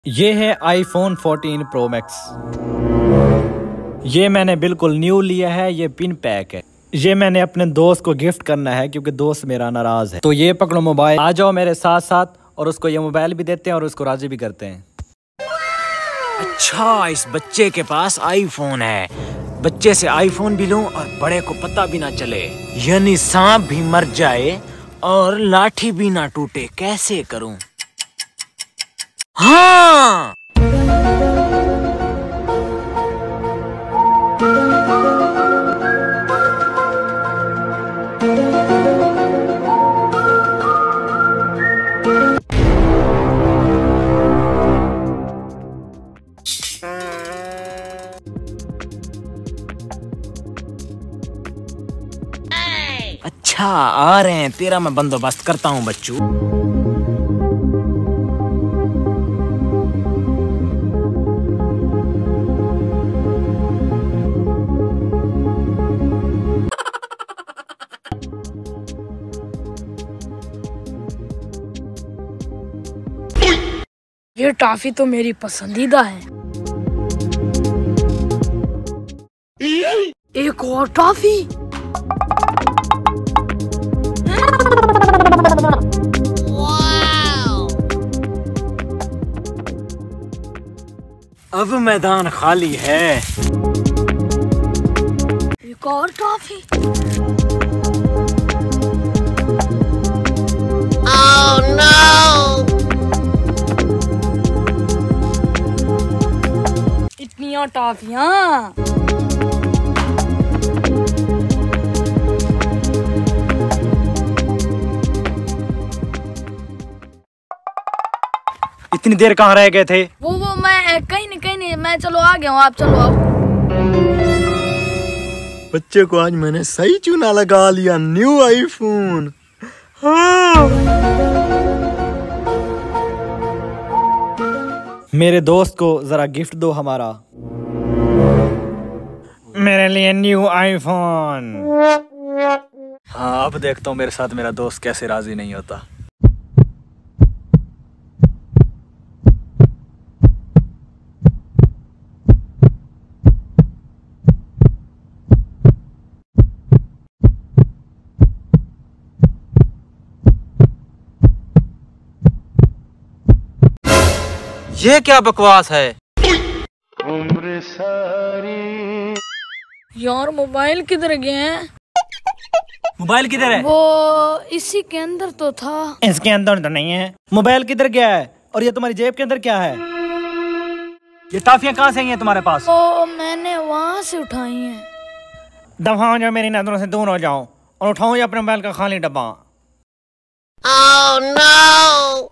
ये है iPhone 14 Pro Max। ये मैंने बिल्कुल न्यू लिया है। ये पिन पैक है। ये मैंने अपने दोस्त को गिफ्ट करना है क्योंकि दोस्त मेरा नाराज है। तो ये पकड़ो मोबाइल, आ जाओ मेरे साथ साथ और उसको ये मोबाइल भी देते हैं और उसको राजी भी करते हैं। अच्छा, इस बच्चे के पास आईफोन है। बच्चे से आईफोन भी लूं और बड़े को पता भी ना चले, यानी सांप भी मर जाए और लाठी भी ना टूटे। कैसे करूं? हाँ, अच्छा आ रहे हैं, तेरा मैं बंदोबस्त करता हूँ बच्चू। ये टॉफी तो मेरी पसंदीदा है। एक और टॉफी। अब मैदान खाली है। एक और टॉफी। Oh no! इतनी टॉफियां। इतनी देर कहाँ रह गए थे? वो मैं कहीं नहीं, मैं चलो आ गया हूँ, आप चलो आओ। बच्चे को आज मैंने सही चूना लगा लिया, न्यू आईफोन। हाँ। मेरे दोस्त को जरा गिफ्ट दो हमारा। मेरे लिए न्यू आईफोन। हाँ, अब देखता हूँ मेरे साथ मेरा दोस्त कैसे राजी नहीं होता। ये क्या बकवास है? उम्र सारी। यार मोबाइल किधर गए हैं? मोबाइल किधर है? वो इसी के अंदर तो था। इसके अंदर तो नहीं है। मोबाइल किधर गया है? और ये तुम्हारी जेब के अंदर क्या है? ये टॉफियां कहाँ से आई हैं तुम्हारे पास? वो मैंने वहाँ से उठाई हैं। दफा हो जाओ, मेरी नजरों से दूर हो जाओ और उठाओ ये अपने मोबाइल का खाली डब्बा। Oh no!